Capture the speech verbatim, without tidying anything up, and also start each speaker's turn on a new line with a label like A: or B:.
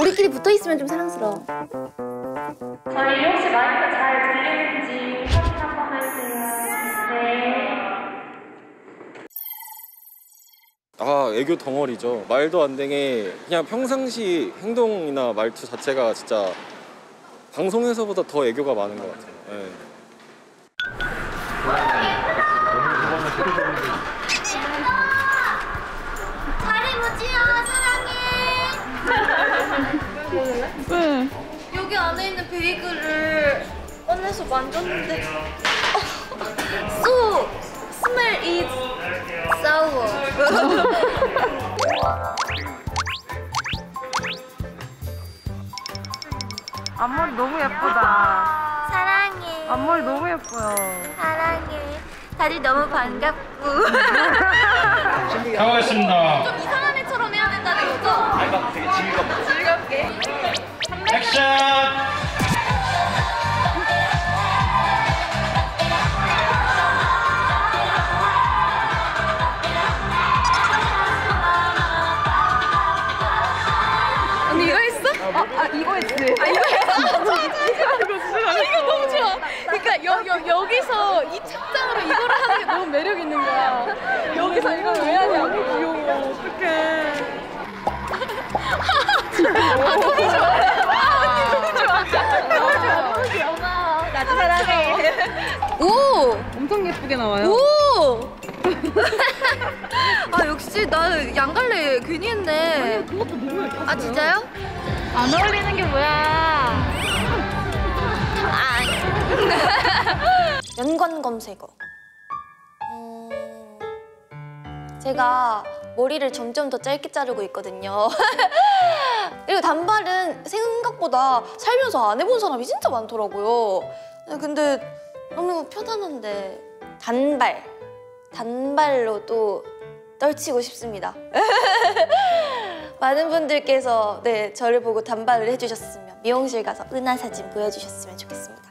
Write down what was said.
A: 우리끼리 붙어있으면 좀 사랑스러워.
B: 저희 혹시 마이크 잘 들리는지 확인 한번 해주세요. 네.
C: 아, 애교 덩어리죠. 말도 안 되게 그냥 평상시 행동이나 말투 자체가 진짜 방송에서보다 더 애교가 많은 것 같아요. 네.
A: 잘해보지요, 사랑해.
D: 왜?
A: 여기 안에 있는 베이글을 꺼내서 만졌는데 So, smell is sour.
D: 앞머리 너무 예쁘다.
A: 사랑해.
D: 앞머리 너무 예뻐요.
A: 사랑해. 다들 너무 반갑고.
E: 가보겠습니다.
A: 좀 이상한 애처럼 해야 된다는 거죠?
C: 아, 되게 즐겁다.
A: 즐겁게.
E: 액션!
A: 언니 이거 했어?
D: 아, 아 이거 했지.
A: 아 이거 했어? 좋아 좋아. 이거 너무 좋아. 그러니까 여, 여, 여기서 이 착장으로 이거를 하는 게 너무 매력 있는 거야. 여기서 이걸 왜 하냐고. 귀여워.
D: 어떡해.
A: 아 너무 좋아. 아 언니 너무 좋아. 너무 좋아. 너무 귀여워. 고마워. 나도 사랑해. 오!
D: 엄청 예쁘게 나와요.
A: 오! 아 역시 나 양갈래 괜히 했네.
D: 그것도 너무 예뻤어요.
A: 아 진짜요?
D: 안 어울리는 게 뭐야?
A: 연관 검색어. 음... 제가 머리를 점점 더 짧게 자르고 있거든요. 그리고 단발은 생각보다 살면서 안 해본 사람이 진짜 많더라고요. 근데 너무 편안한데 단발, 단발로도 떨치고 싶습니다. 많은 분들께서 네 저를 보고 단발을 해주셨으면 미용실 가서 은하 사진 보여주셨으면 좋겠습니다.